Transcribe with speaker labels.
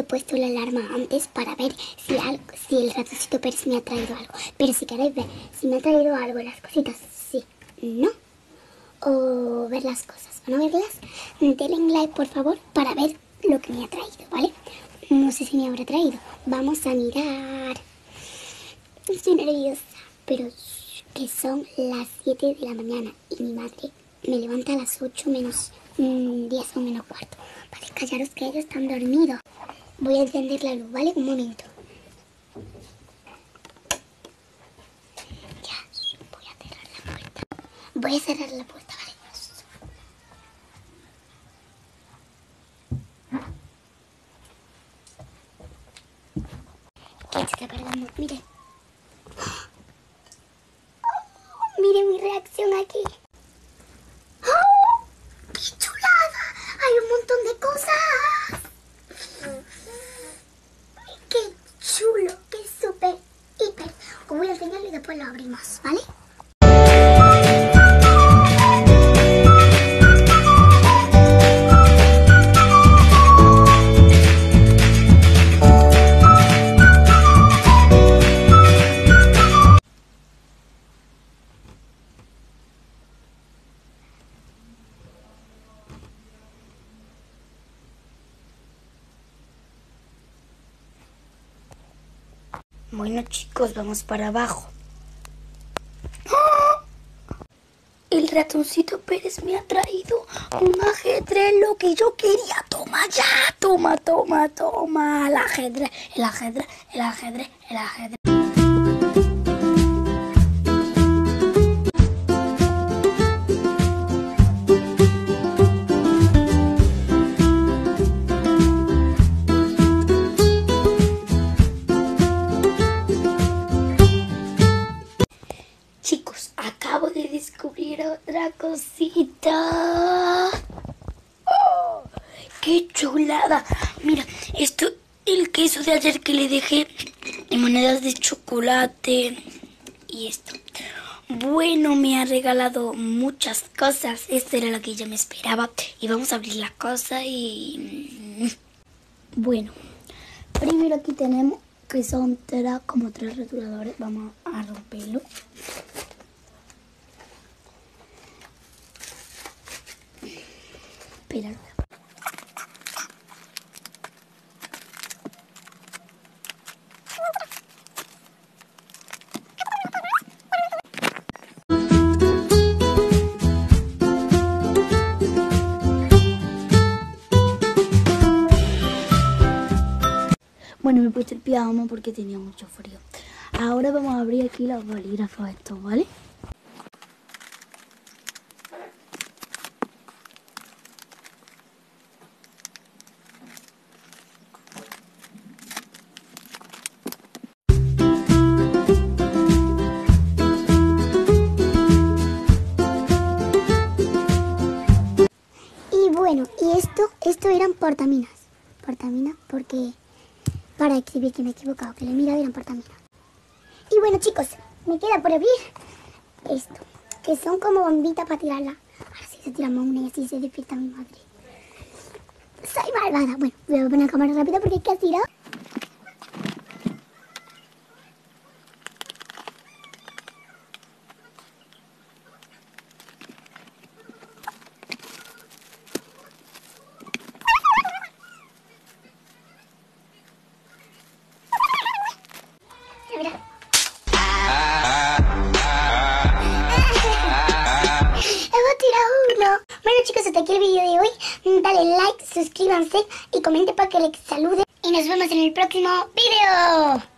Speaker 1: puesto la alarma antes para ver si el ratoncito Pérez me ha traído algo. Pero si queréis ver si me ha traído algo, las cositas, sí, no, o ver las cosas, ¿o no verlas? Denle like, por favor, para ver lo que me ha traído, ¿vale? No sé si me habrá traído. Vamos a mirar. Estoy nerviosa, pero que son las 7 de la mañana y mi madre me levanta a las 8 menos 10 o menos cuarto. Vale, callaros que ellos están dormidos. Voy a encender la luz, ¿vale? Un momento. Ya, voy a cerrar la puerta. Voy a cerrar la puerta, ¿vale? ¿Qué está cargando? Mire. Mire mi reacción aquí. ¡Oh! ¡Qué chulada! Hay un montón de cosas. ¡Qué chulo! ¡Qué súper, hiper! Os voy a enseñarlo y después lo abrimos, ¿vale? Bueno, chicos, vamos para abajo. ¡Oh! El ratoncito Pérez me ha traído un ajedrez, lo que yo quería. Toma ya, toma. El ajedrez. Chicos, acabo de descubrir otra cosita. ¡Oh! ¡Qué chulada! Mira, esto, el queso de ayer que le dejé en monedas de chocolate. Y esto. Bueno, me ha regalado muchas cosas. Esto era lo que yo me esperaba. Y vamos a abrir la cosa y... Bueno, primero aquí tenemos que son como tres rotuladores. Vamos a romperlo. Espera. Bueno, me he puesto el pijama porque tenía mucho frío. Ahora vamos a abrir aquí los bolígrafos estos, ¿vale? Y bueno, y esto eran portaminas. Portaminas porque... para escribir que me he equivocado, que le mira eran portaminas. Y bueno, chicos, me queda por abrir esto, que son como bombitas para tirarla. Ahora sí se tira una y así se despierta mi madre. Soy malvada. Bueno, voy a poner la cámara rápida porque es que ha tirado. Mira. Hemos tirado uno. Bueno, chicos, hasta aquí el vídeo de hoy. Dale like, suscríbanse y comenten para que les salude. Y nos vemos en el próximo vídeo.